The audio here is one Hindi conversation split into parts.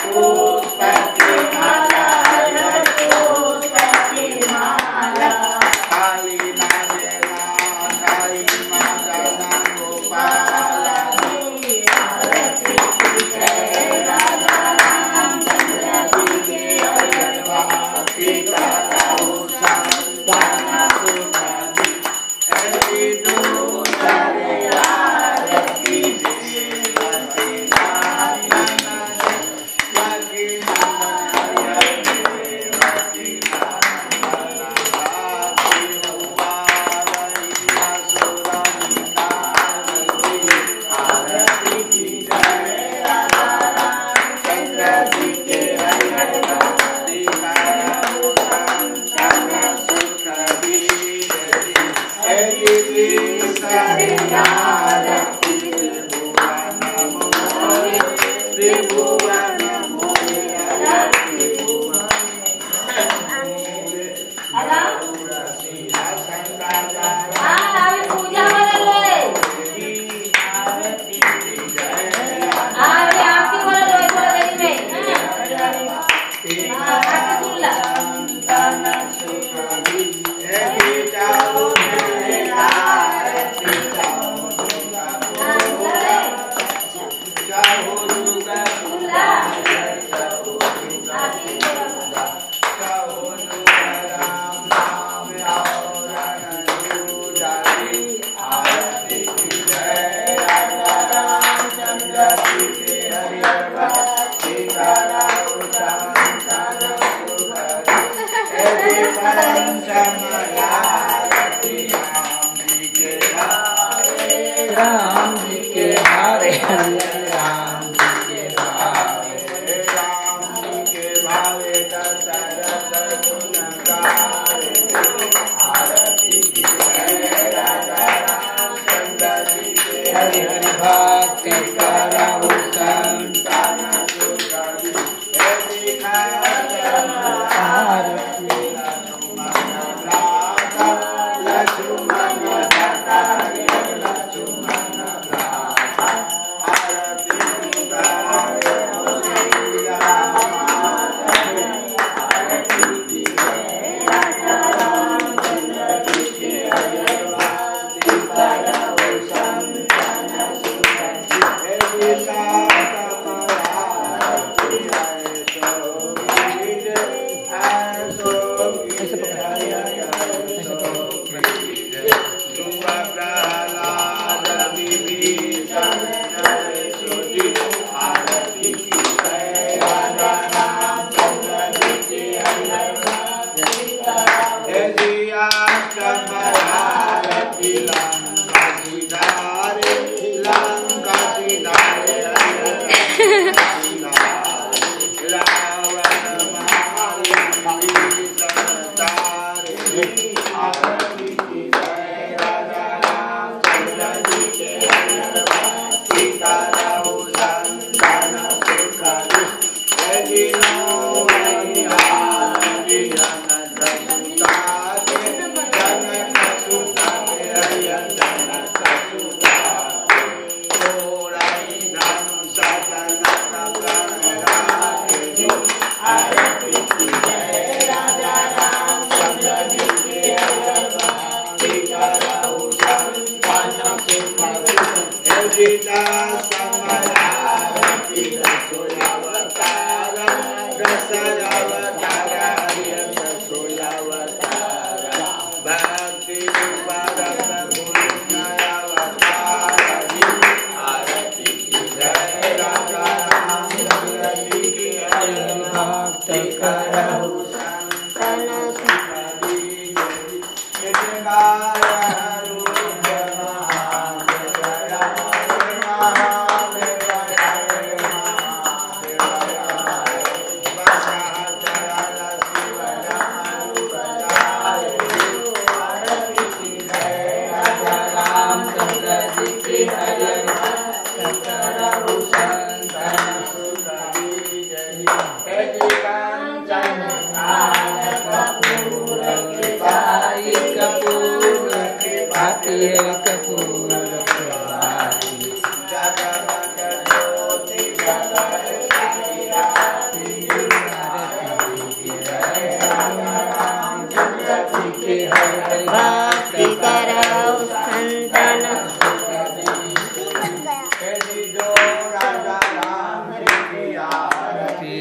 Hare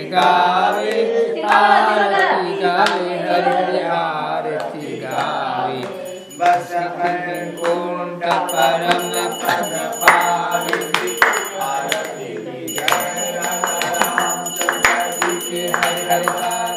गावे, आरती गावे, हरि हरि आरती गावे। बस वैकुंठ परम पद पावे, आरती जय रामचंद्र जी के हरि हरि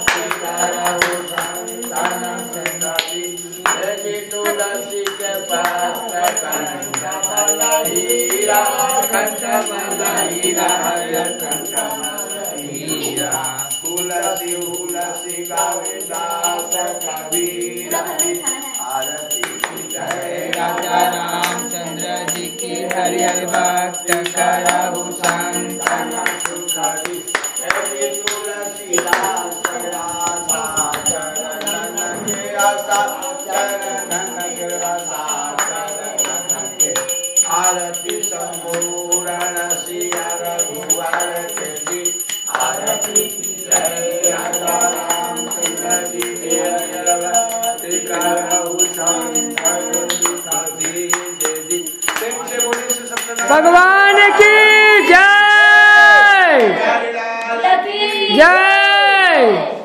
तुलसी के पात्र कंठ हीरा, कंठ हीरा, कंठ हीरा। तुलसी तुलसी गावे दास कबीर, आरती जय राजा रामचंद्र जी की हरि हरि भक्त करहु संतन सुखदी। तुलसी दास राधा चरणन के आशा, चरणन के रसा चरणन के। आरती संपूर्ण सिया रघुवर के जी, आरती जय राजा रामचंद्र जी के हरि करहु संतन सुखदी। भगवान की जय जय।